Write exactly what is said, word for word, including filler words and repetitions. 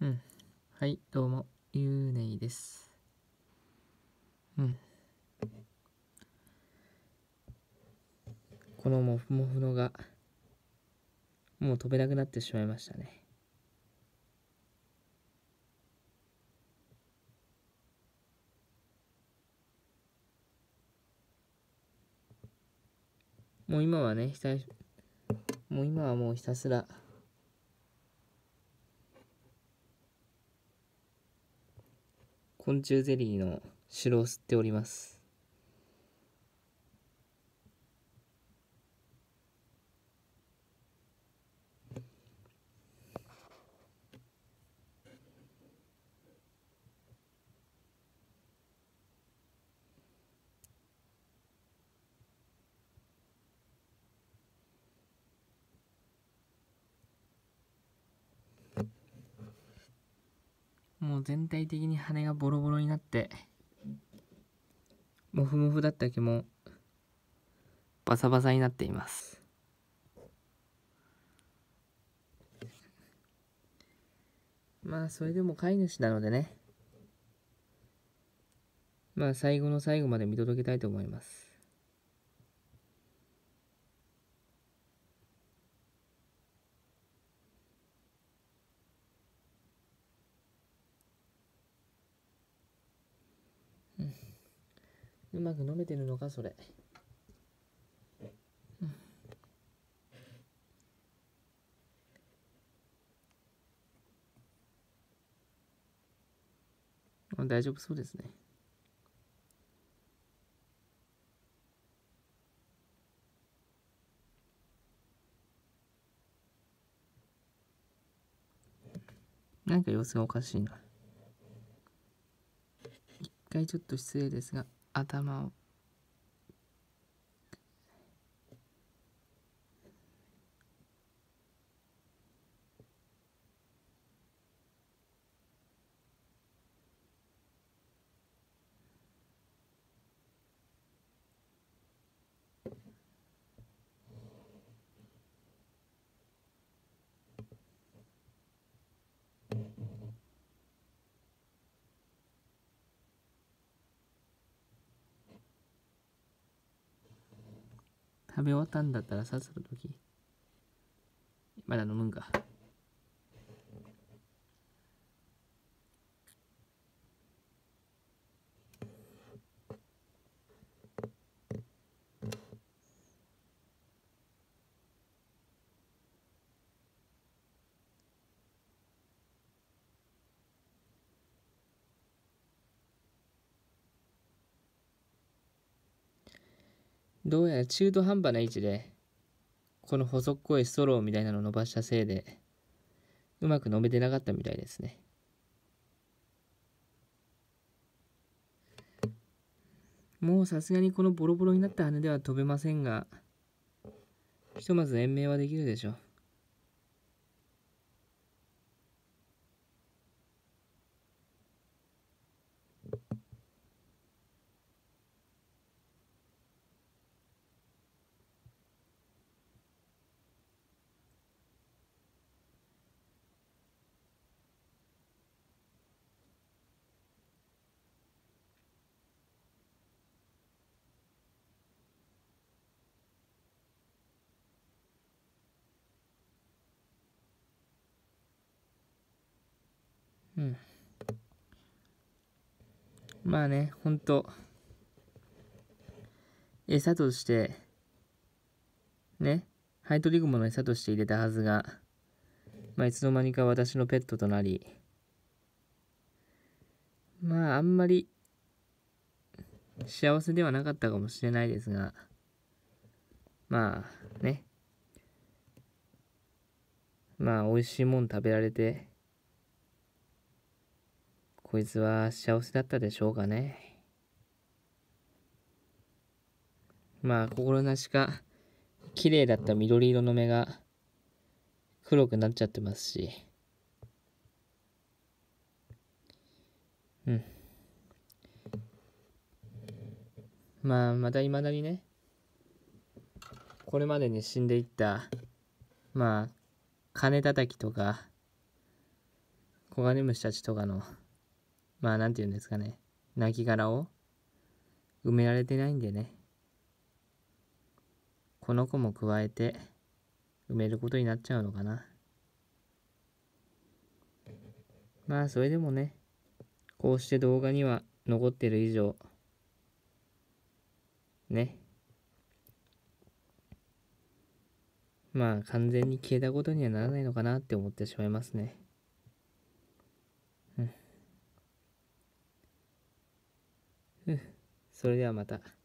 うん。はい、どうも、ゆうねいです。うん。このもふもふのが、もう飛べなくなってしまいましたね。もう今はね、ひたもう今はもうひたすら、昆虫ゼリーの汁を吸っております。もう全体的に羽がボロボロになって、もふもふだった毛もバサバサになっています。まあそれでも飼い主なのでね、まあ最後の最後まで見届けたいと思います。うん、うまく飲めてるのかそれ。うん、大丈夫そうですね。なんか様子がおかしいな。一回ちょっと失礼ですが、頭を。食べ終わったんだったらさっさと時まだ飲むんか。どうやら中途半端な位置でこの細っこいストローみたいなのを伸ばしたせいでうまく飲めてなかったみたいですね。もうさすがにこのボロボロになった羽では飛べませんが、ひとまず延命はできるでしょう。うん。まあね、ほんと餌としてね、ハエトリグモの餌として入れたはずが、まあ、いつの間にか私のペットとなり、まああんまり幸せではなかったかもしれないですが、まあね、まあ美味しいもん食べられて、こいつは幸せだったでしょうかね。まあ心なしか綺麗だった緑色の目が黒くなっちゃってますし、うん。まあまた未だにね、これまでに死んでいった、まあ金叩きとかコガネムシたちとかの、まあなんて言うんですかね、亡骸を埋められてないんでね、この子も加えて埋めることになっちゃうのかな。まあそれでもね、こうして動画には残ってる以上、ね、まあ完全に消えたことにはならないのかなって思ってしまいますね。うん。それではまた。